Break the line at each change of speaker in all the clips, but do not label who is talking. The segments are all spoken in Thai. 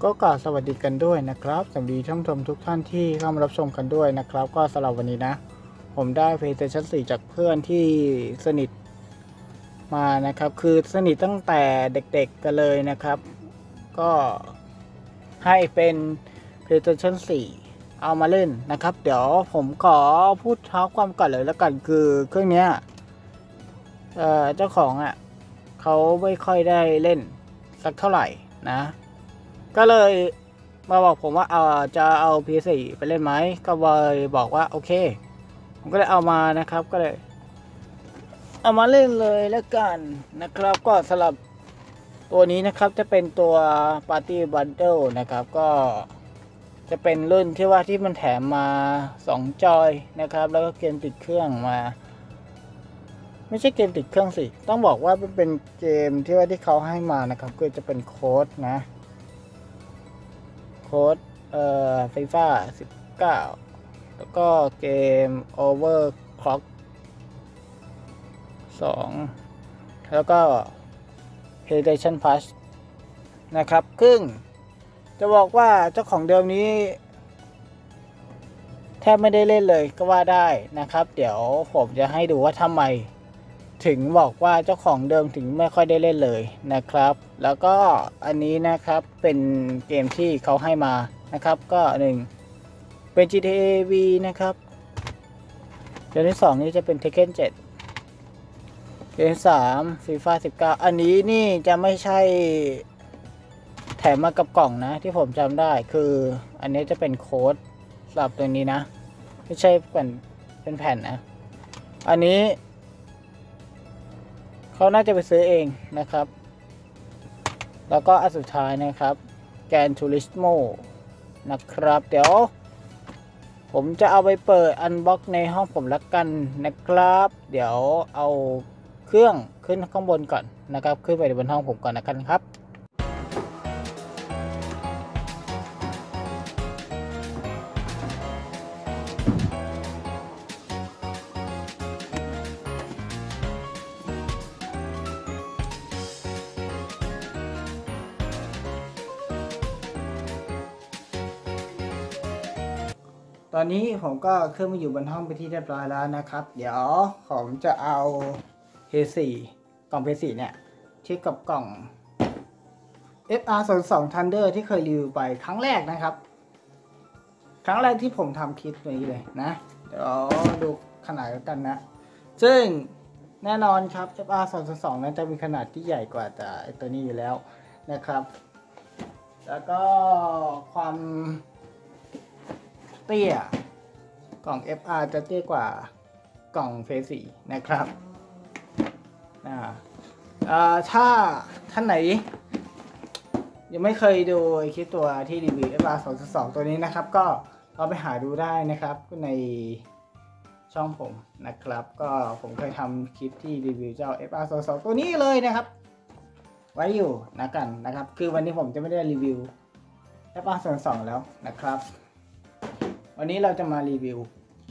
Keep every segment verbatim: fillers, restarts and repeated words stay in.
ก็กราบสวัสดีกันด้วยนะครับสวัสดีท่านผู้ชมทุกท่านที่เข้ามารับชมกันด้วยนะครับก็สำหรับวันนี้นะผมได้ PlayStation สี่จากเพื่อนที่สนิทมานะครับคือสนิทตั้งแต่เด็กๆกันเลยนะครับก็ให้เป็น PlayStation สี่เอามาเล่นนะครับเดี๋ยวผมขอพูดเท้าความก่อนเลยแล้วกันคือเครื่องนี้เอ่อเจ้าของอ่ะเขาไม่ค่อยได้เล่นสักเท่าไหร่นะก็เลยมาบอกผมว่าเอาจะเอา พี สี่ ไปเล่นไหมก็เลยบอกว่าโอเคผมก็เลยเอามานะครับก็เลยเอามาเล่นเลยแล้วกันนะครับก็สำหรับตัวนี้นะครับจะเป็นตัว Party Bundle นะครับก็จะเป็นรุ่นที่ว่าที่มันแถมมาสองจอยนะครับแล้วก็เกมติดเครื่องมาไม่ใช่เกมติดเครื่องสิต้องบอกว่ามันเป็นเกมที่ว่าที่เขาให้มานะครับก็จะเป็นโค้ดนะโค้ดเอ่อไฟฟ้าสิบเก้าแล้วก็เกม Overclock สองแล้วก็ PlayStation Plus นะครับครึ่งจะบอกว่าเจ้าของเดิมนี้แทบไม่ได้เล่นเลยก็ว่าได้นะครับเดี๋ยวผมจะให้ดูว่าทำไมถึงบอกว่าเจ้าของเดิมถึงไม่ค่อยได้เล่นเลยนะครับแล้วก็อันนี้นะครับเป็นเกมที่เขาให้มานะครับก็หนึ่งเป็น จี ที เอ V นะครับเกมที่สองนี้จะเป็น Tekken เจ็ดเกมที่สาม FIFA สิบเก้าอันนี้นี่จะไม่ใช่แถมมากับกล่องนะที่ผมจำได้คืออันนี้จะเป็นโค้ดสำหรับตัวนี้นะไม่ใช่เป็นเป็นแผ่นนะอันนี้เขาน่าจะไปซื้อเองนะครับแล้วก็อันสุดท้ายนะครับแกนทูริสโมนะครับเดี๋ยวผมจะเอาไปเปิดอันบ็อกในห้องผมละกันนะครับเดี๋ยวเอาเครื่องขึ้นข้างบนก่อนนะครับขึ้นไปบนห้องผมก่อนนะกันครับตอนนี้ผมก็ขึ้นมาอยู่บนห้องไปที่เรียบร้อยแล้วนะครับเดี๋ยวผมจะเอา พี สี่ กล่อง พี สี่ เนี่ยเทียบกับกล่อง เอฟ อาร์ ศูนย์สอง Thunder ที่เคยรีวิวไปครั้งแรกนะครับครั้งแรกที่ผมทำคลิปนี้เลยนะเดี๋ยวดูขนาดกันนะซึ่งแน่นอนครับ เอฟ อาร์ ศูนย์สอง นั้นจะมีขนาดที่ใหญ่กว่าแต่ตัวนี้อยู่แล้วนะครับแล้วก็ความเตี้ยกล่อง เอฟ อาร์ จะเตี้ยกว่ากล่อง พี สี่ นะครับนะถ้าท่านไหนยังไม่เคยดูคลิปตัวที่รีวิว เอฟ อาร์ ศูนย์สอง ตัวนี้นะครับก็เอาไปหาดูได้นะครับในช่องผมนะครับก็ผมเคยทำคลิปที่รีวิวเจ้า เอฟ อาร์ ศูนย์สอง ตัวนี้เลยนะครับไว้อยู่นะกันนะครับคือวันนี้ผมจะไม่ได้รีวิว เอฟ อาร์ ศูนย์สอง แล้วนะครับวันนี้เราจะมารีวิว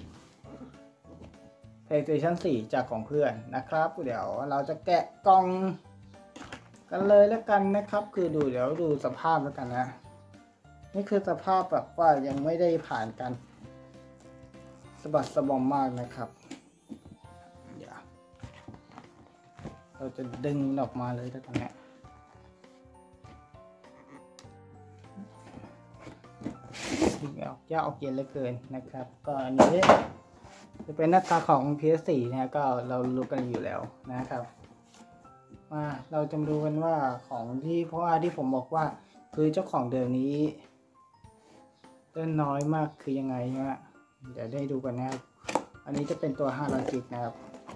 PlayStation สี่จากของเพื่อนนะครับเดี๋ยวเราจะแกะกล่องกันเลยแล้วกันนะครับคือดูเดี๋ยวดูสภาพแล้วกันนะนี่คือสภาพแบบว่ายังไม่ได้ผ่านการสะบัดสะบอมมากนะครับเดี๋ยวเราจะดึงออกมาเลยแล้วกันนะดึงออกยากออกเย็นเหลือเกินนะครับก็อันนี้จะเป็นหน้าตาของ พี เอส สี่ นะก็เรารู้กันอยู่แล้วนะครับมาเราจะมาดูกันว่าของที่เพราะว่าที่ผมบอกว่าคือเจ้าของเดิมนี้เล่นน้อยมากคือยังไงนะเดี๋ยวได้ดูกันนะครับอันนี้จะเป็นตัวห้าร้อยจิกนะครับ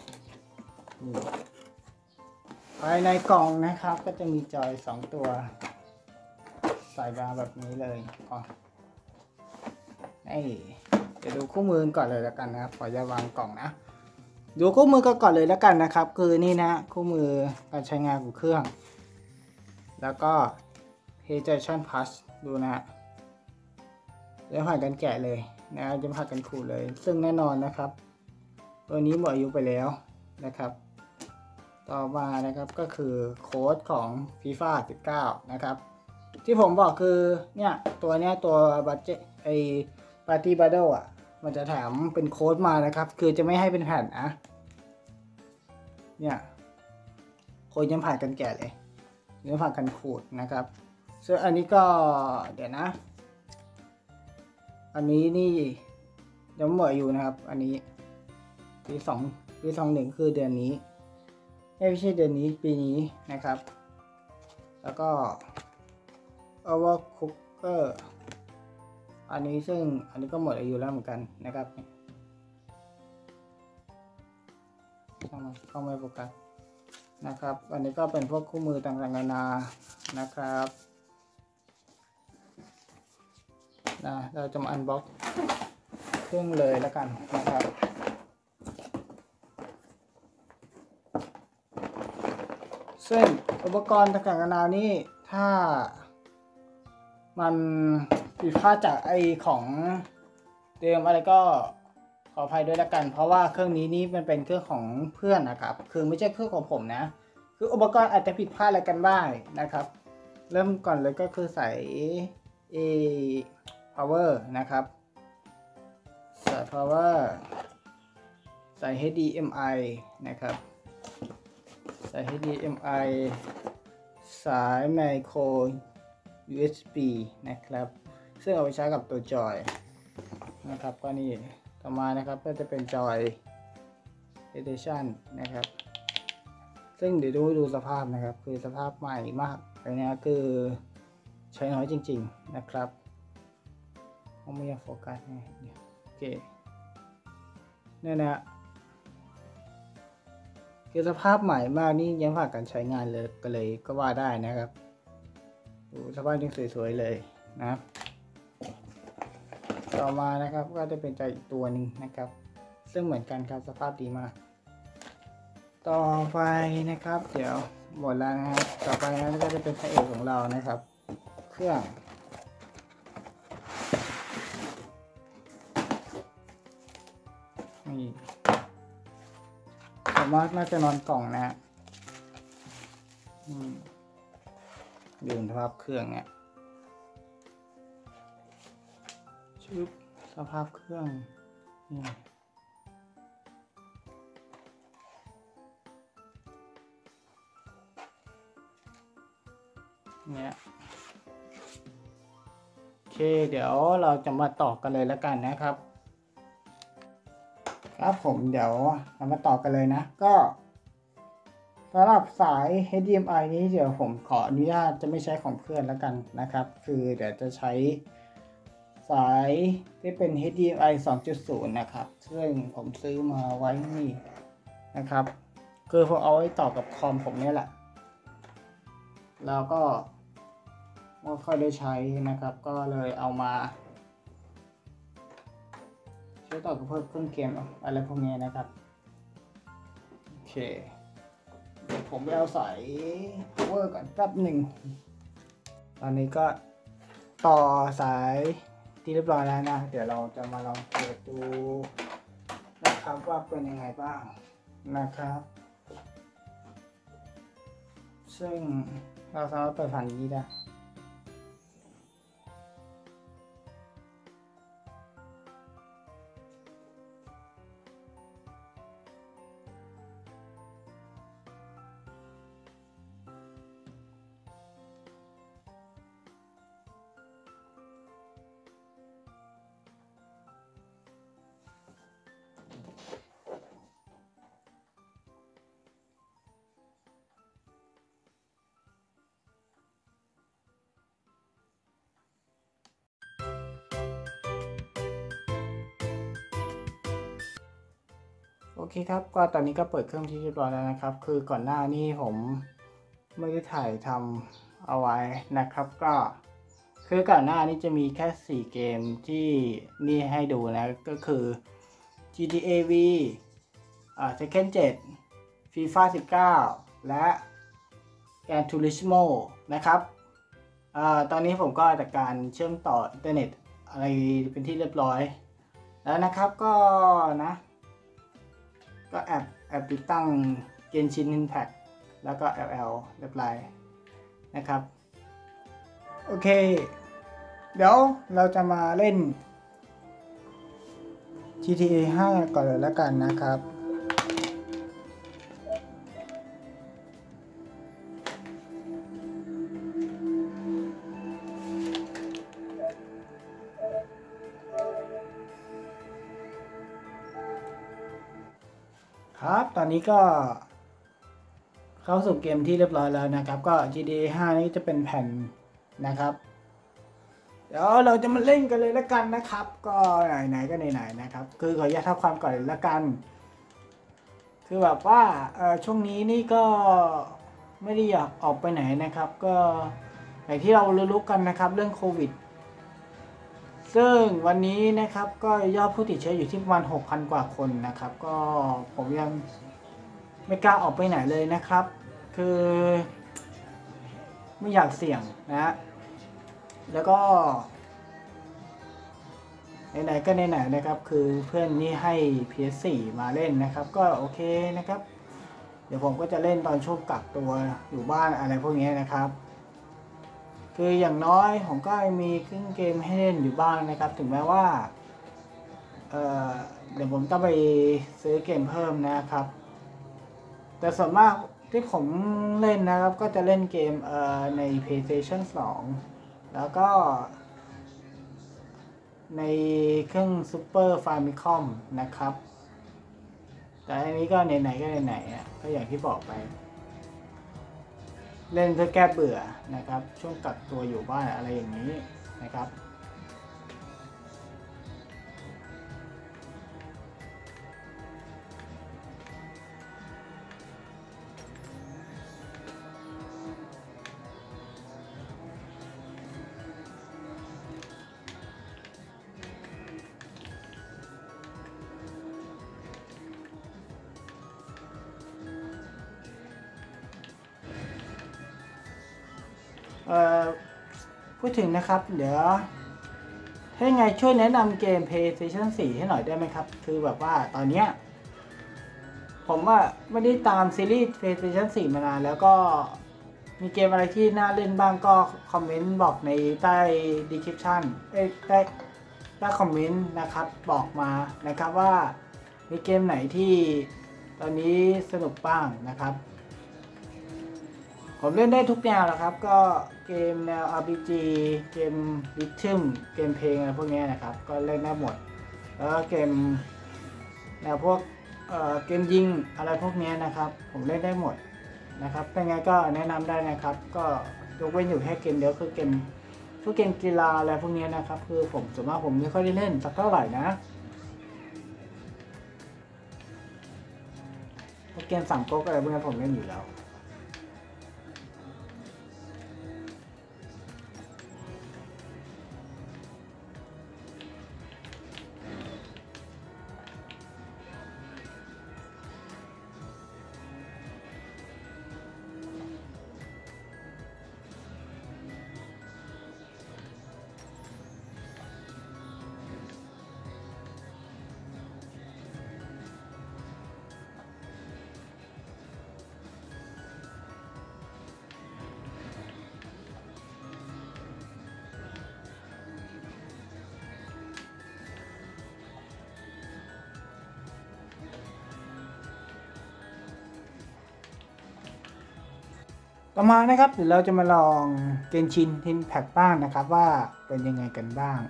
ภายในกล่องนะครับก็จะมีจอยสองตัวใส่มาแบบนี้เลยก่อนนี่จะดูคู่มือก่อนเลยแล้วกันนะครับขอจะวางกล่องนะดูคู่มือก่อนเลยแล้วกันนะครับคือนี่นะคู่มือการใช้งานของเครื่องแล้วก็ PlayStation Plus ดูนะจะผ่านกันแกะเลยนะจะผ่านกันขูดเลยซึ่งแน่นอนนะครับตัวนี้หมดอายุไปแล้วนะครับต่อมานะครับก็คือโค้ดของ FIFA สิบเก้านะครับที่ผมบอกคือเนี่ยตัวเนี้ยตัวบัตเจไอปาร์ตี้บัตเดิลอ่ะมันจะแถมเป็นโค้ดมานะครับ คือจะไม่ให้เป็นแผ่นนะเนี่ยโค้ดยังผ่านกันแกะเลยยังผ่านกันขูดนะครับซึ่งอันนี้ก็เดี๋ยวนะอันนี้นี่ยังเหมืออยู่นะครับอันนี้ปีสองปีสองหนึ่งคือเดือนนี้ไม่ใช่เดือนนี้ปีนี้นะครับแล้วก็ Overcooker อันนี้ซึ่งอันนี้ก็หมดอายุแล้วเหมือนกันนะครับเข้าไม่โฟกัสนะครับอันนี้ก็เป็นพวกคู่มือต่างๆนานานะครับนะเราจะมาอันบ็อกเครื่องเลยแล้วกันนะครับซึ่งอุปกรณ์ต่างๆนานานี้ถ้ามันผิดพลาดจากไอของเดิมอะไรก็ขออภัยด้วยละกันเพราะว่าเครื่องนี้นี่มันเป็นเครื่องของเพื่อนนะครับคือไม่ใช่เครื่องของผมนะคืออุปกรณ์อาจจะผิดพลาดอะไรกันบ้างนะครับเริ่มก่อนเลยก็คือใส่ A power นะครับใส่ power ใส่ เอช ดี เอ็ม ไอ นะครับใส่ เอช ดี เอ็ม ไอ สายไมโคร ยู เอส บี นะครับซึ่งเอาไปใช้กับตัวจอยนะครับก็นี่ต่อมานะครับก็จะเป็นจอย edition นะครับซึ่งเดี๋ยวดูดูสภาพนะครับคือสภาพใหม่มากอันนี้คือใช้น้อยจริงๆนะครับไม่อยากโฟกัสไงโอเคเนี่ยนะคือสภาพใหม่มากนี่ยังผ่านการใช้งานเลยก็เลยก็ว่าได้นะครับดูสภาพยังสวยๆเลยนะต่อมานะครับก็จะเป็นจอยอีกตัวหนึ่งนะครับซึ่งเหมือนกันครับสภาพดีมากต่อไปนะครับเดี๋ยวหมดแล้วนะครับต่อไปนะก็จะเป็นพระเอกของเรานะครับเครื่องนี่ผมว่าน่าจะนอนกล่องนะดูสภาพเครื่องเนี่ยชุบสภาพเครื่องนี่เนี่ยโอเคเดี๋ยวเราจะมาต่อกันเลยแล้วกันนะครับครับผมเดี๋ยวเรามาต่อกันเลยนะก็สำหรับสาย เอช ดี เอ็ม ไอ นี้เดี๋ยวผมขออนุญาตจะไม่ใช้ของเพื่อนแล้วกันนะครับคือเดี๋ยวจะใช้สายที่เป็น เอช ดี เอ็ม ไอ สองจุดศูนย์ นะครับซึ่งผมซื้อมาไว้นี่นะครับคือผมเอาไว้ต่อกับคอมผมนี่แหละแล้วก็ไม่ค่อยได้ใช้นะครับก็เลยเอามาใช้ต่อกับเพื่อเครื่องเกมอะไรพวกนี้นะครับโอเคเดี๋ยวผมไปเอาสาย power ก่อนแป๊บหนึ่งตอนนี้ก็ต่อสายที่เรียบร้อยแล้วนะเดี๋ยวเราจะมาลองเปิดดูนะครับว่าเป็นยังไงบ้างนะครับซึ่งเราสามารถเปิดผ่านนี้ได้โอเคครับก็ตอนนี้ก็เปิดเครื่องที่เรียบร้อยแล้วนะครับคือก่อนหน้านี้ผมไม่ได้ถ่ายทำเอาไว้นะครับก็คือก่อนหน้านี้จะมีแค่สี่เกมที่นี่ให้ดูนะก็คือ จี ที เอ V อ่า Tekken เจ็ด FIFA สิบเก้า และ Gran Turismo นะครับอ่าตอนนี้ผมก็จัดการเชื่อมต่ออินเทอร์เน็ตอะไรเป็นที่เรียบร้อยแล้วนะครับก็นะก็แอบแอบติดตั้ง Genshin Impact แล้วก็ แอล แอล เรียบร้อยนะครับโอเคเดี๋ยวเราจะมาเล่น จี ที เอ ห้าก่อนเลยแล้วกันนะครับครับตอนนี้ก็เข้าสู่เกมที่เรียบร้อยแล้วนะครับก็ จี ที เอ ห้านี้จะเป็นแผ่นนะครับเดี๋ยวเราจะมาเล่นกันเลยแล้วกันนะครับก็ไหนๆก็ไหนๆนะครับคือขออนุญาตทับความก่อนเลยแล้วกันคือแบบว่าเออช่วงนี้นี่ก็ไม่ได้อยากออกไปไหนนะครับก็อย่างที่เรารู้ๆกันนะครับเรื่องโควิดซึ่งวันนี้นะครับก็ยอดผู้ติดเชื้ออยู่ที่ประมาณ หกพัน กว่าคนนะครับก็ผมยังไม่กล้าออกไปไหนเลยนะครับคือไม่อยากเสี่ยงนะแล้วก็ไหนๆก็ไหนๆนะครับคือเพื่อนนี่ให้ พี เอส โฟร์ มาเล่นนะครับก็โอเคนะครับเดี๋ยวผมก็จะเล่นตอนช่วงกักตัวอยู่บ้านอะไรพวกนี้นะครับคืออย่างน้อยผมก็มีเครื่องเกมให้เล่นอยู่บ้างนะครับถึงแม้ว่าเอ่อเดี๋ยวผมต้องไปซื้อเกมเพิ่มนะครับแต่ส่วนมากที่ผมเล่นนะครับก็จะเล่นเกมเอ่อใน PlayStation สองแล้วก็ในเครื่อง Super Famicom นะครับแต่อันนี้ก็ไหนๆก็ไหนๆอ่ะก็อย่างที่บอกไปเล่นเพื่อแก้เบื่อนะครับช่วงกักตัวอยู่บ้านอะไรอย่างนี้นะครับเอ่อพูดถึงนะครับเดี๋ยวถ้ายังไงช่วยแนะนำเกม PlayStation โฟร์ ให้หน่อยได้ไหมครับคือแบบว่าตอนเนี้ยผมว่าไม่ได้ตามซีรีส์ PlayStation โฟร์ มานานแล้วก็มีเกมอะไรที่น่าเล่นบ้างก็คอมเมนต์บอกในใต้ description เอ้ยใต้ใต้คอมเมนต์นะครับบอกมานะครับว่ามีเกมไหนที่ตอนนี้สนุกบ้างนะครับผมเล่นได้ทุกแนวนะครับก็เกมแนว อาร์ พี จี เกมริทึมเกมเพลงอะไรพวกนี้นะครับก็เล่นได้หมดแล้วก็เกมแนวพวกเอ่อเกมยิงอะไรพวกนี้นะครับผมเล่นได้หมดนะครับเป็นไงก็แนะนำได้นะครับก็ยกเว้นอยู่แค่เกมเดียวคือเกมพวกเกมกีฬาอะไรพวกนี้นะครับคือผมส่วนมากผมไม่ค่อยได้เล่นสักเท่าไหร่นะพวกเกมสามก๊กอะไรพวกนี้ผมเล่นอยู่แล้วต่อมานะครับเดี๋ยวเราจะมาลองเกนชินทินแพ็กบ้างนะครับว่าเป็นยังไงกันบ้าง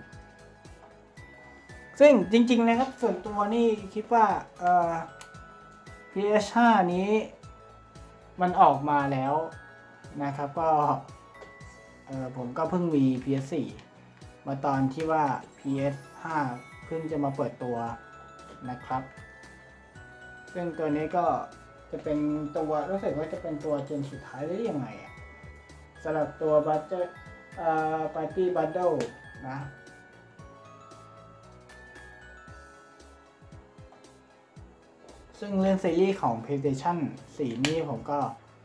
ซึ่งจริงๆนะครับส่วนตัวนี่คิดว่าเอ่อ พี เอส ห้า นี้มันออกมาแล้วนะครับก็เอ่อผมก็เพิ่งมี พี เอส โฟร์ มาตอนที่ว่า พี เอส ห้า เพิ่งจะมาเปิดตัวนะครับซึ่งตัวนี้ก็จะเป็นตัวรู้สึกว่าจะเป็นตัวเจนสุดท้ายได้ยังไงอ่ะสำหรับตัวบัตเตอร์เอ่อปาร์ตี้บัตเดิลนะซึ่งเล่นซีรีส์ของ PlayStation โฟร์ นี่ผมก็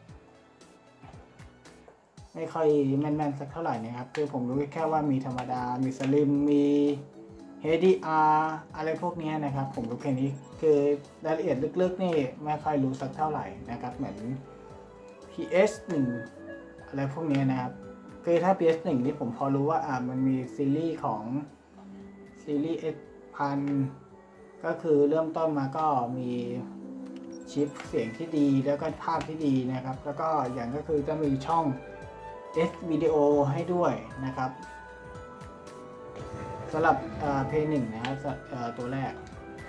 ไม่ค่อยแม่นๆสักเท่าไหร่นะครับคือผมรู้แค่ว่ามีธรรมดามีสลิมมี เอช ดี อาร์ อะไรพวกนี้นะครับผมรู้แค่นี้คือรายละเอียดลึกๆนี่ไม่ค่อยรู้สักเท่าไหร่นะครับเหมือน พี เอส หนึ่ง อะไรพวกนี้นะครับคือถ้า พี เอส หนึ่ง นี่ผมพอรู้ว่าอ่ามันมีซีรีส์ของซีรีส์ เอส พัน ก็คือเริ่มต้นมาก็มีชิปเสียงที่ดีแล้วก็ภาพที่ดีนะครับแล้วก็อย่างก็คือจะมีช่อง S วิดีโอให้ด้วยนะครับสำหรับเพย์หนึ่งนะครับตัวแรก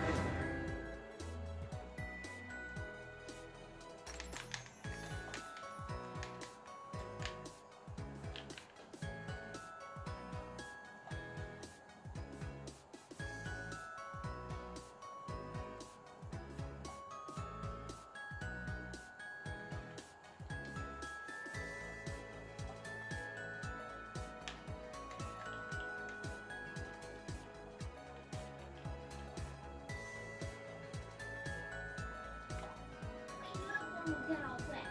Get all wet.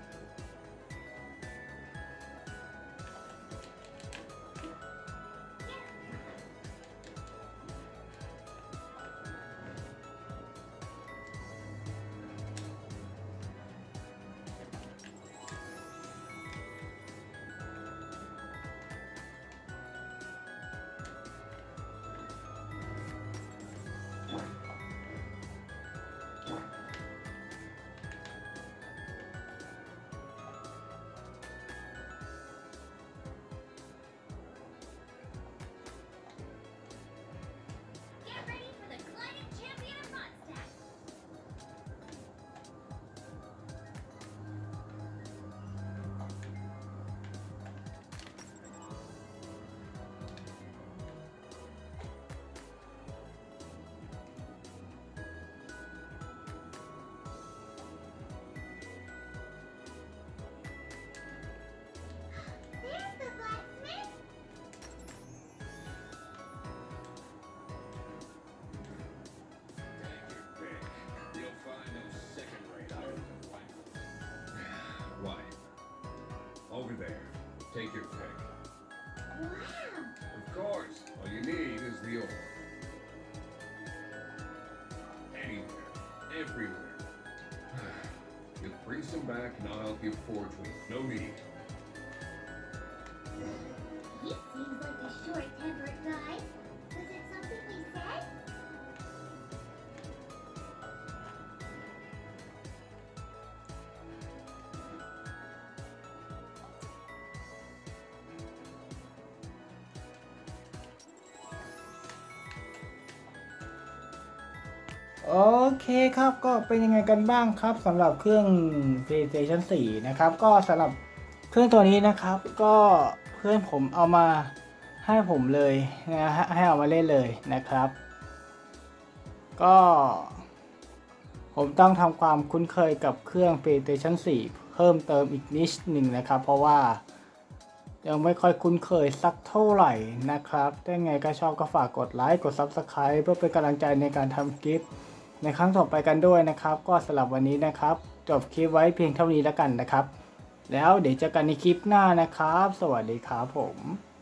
Over there. Take your pick.
Wow!
Of course. All you need is the ore. Anywhere. Everywhere. You bring some back and I'll help you forge one. No need.
He seems like a short-tempered guy. Was it something we said?
โอเคครับก็เป็นยังไงกันบ้างครับสำหรับเครื่อง PlayStation สี่ นะครับก็สำหรับเครื่องตัวนี้นะครับก็เพื่อนผมเอามาให้ผมเลยนะฮะให้เอามาเล่นเลยนะครับก็ผมต้องทำความคุ้นเคยกับเครื่อง PlayStation สี่ เพิ่มเติมอีกนิดหนึ่งนะครับเพราะว่ายังไม่ค่อยคุ้นเคยสักเท่าไหร่นะครับถ้าไงก็ชอบก็ฝากกดไลค์กด ซับสไครบ์ เพื่อเป็นกำลังใจในการทำคลิปในครั้งต่อไปกันด้วยนะครับก็สำหรับวันนี้นะครับจบคลิปไว้เพียงเท่านี้แล้วกันนะครับแล้วเดี๋ยวเจอกันในคลิปหน้านะครับสวัสดีครับผม